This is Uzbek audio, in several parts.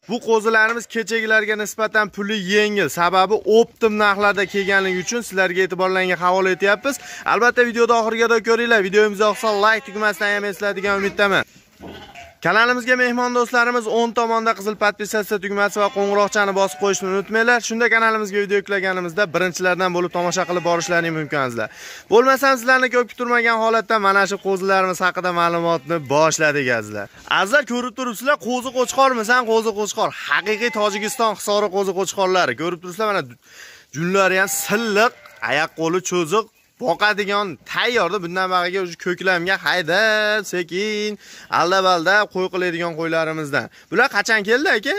Bu qo'zilarimiz kechagilarga nisbatan puli yengil. Sababi optim narxlarda kelganligi uchun sizlarga e'tiborlarga havola etyapmiz. Albatta videoda oxiriga ko'ringlar. Videomizni yoqsa like tugmasidan ham eslatadigan umiddaman. Kanalimizga mehmon do'stlarimiz 10 tomonda qizil podpisatsiya tugmasi va qo'ng'iroqchani bosib qo'yishni unutmanglar. Shunda kanalimizga video yuklaganimizda birinchilardan bo'lib tomosha qilib borishlaringiz mumkinsizlar. Bo'lmasam sizlarni ko'p kutilmagan holatda mana shu qo'zilarimiz haqida ma'lumotni boshladik azizlar. Azizlar ko'rib turibsizlar, qo'zi qo'chqormisan, qo'zi qo'chqor. Haqiqiy Tojikiston hisori qo'zi qo'chqorlari. Ko'rib turibsizlar, mana junlari ham silliq, oyoq qo'li cho'ziq. Boqadigan tayyorda bundan bag'iga o'sha ko'klamga haydab, sekin, alda-balda qo'y qiladigan qo'ylarimizdan. Bular qachon keldi aka?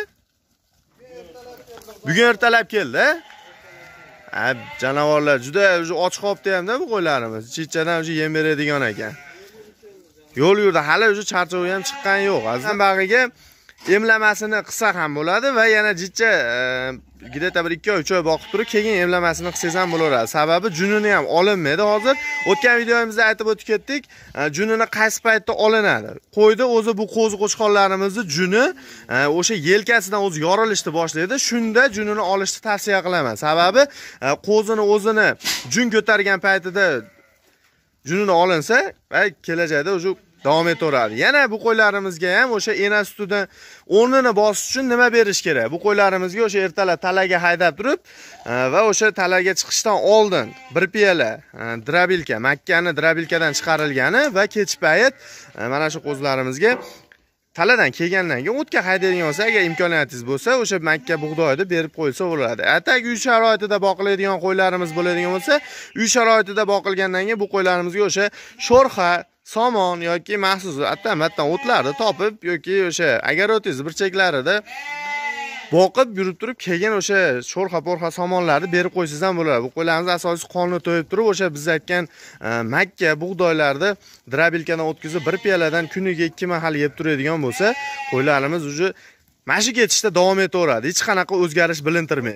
Bugun ertalab keldi. Janavorlar juda och qolibdi hamda bu qo'ylarimiz. Chichadan o'sha yem beradigan ekan. Yo'l yurdi, hali o'sha charchovi ham chiqqan yo'q. Azizlar bag'iga emlamasini qilsa ham bo'ladi va yana jicha gideta 1-2 oy 3 oy boqib turib keyin emlamasini qilsangiz ham bo'laveradi. Sababi junini ham olinmaydi hozir. O'tgan videomizda aytib o'tib ketdik, junini qaysi paytda olinadi. Qo'ydi o'zi bu qo'zi qo'chqorlarimizni juni o'sha yelkasidan o'zi yorilishni boshlaydi. Shunda junini olishni tavsiya qilaman. Sababi qo'zini o'zini jun ko'targan paytida junini olinsa va kelajakda o'sha davom etaveradi. Yana bu qo'ylarimizga ham o'sha ena sutidan o'rnini bosish uchun nima berish kerak? Bu qo'ylarimizga o'sha ertalab talaga haydab turib va o'sha talaga chiqishdan oldin bir piyola drabilka, makkani drabilkadan chiqarilgani va kech payt mana shu qo'zlarimizga taladan kelgandan keyin o'tga haydaydigan bo'lsa, agar imkoniyatingiz bo'lsa, o'sha makka bug'doyni berib qo'ysa bo'ladi. Atak uy sharoitida boqiladigan qo'ylarimiz bo'ladigan bo'lsa, uy sharoitida boqilgandan keyin bu qo'ylarimizga o'sha sho'rxa, somon yoki maxsus attan o'tlarni topib yoki o'sha agarotingiz burchaklarida boqib yurib turib keyin o'sha sho'rxa-porxa somonlarni berib qo'ysangiz ham bo'ladi. Bu qo'ylarimiz asosiy qonni to'yib turib o'sha biz aytgan makka bug'doylarni drabilkadan o'tkazib bir piyoladan kuniga 2 mahal yeb turadigan bo'lsa, qo'ylarimiz уже mashi ketishda davom etaveradi. Hech qanaqa o'zgarish bilintirmaydi.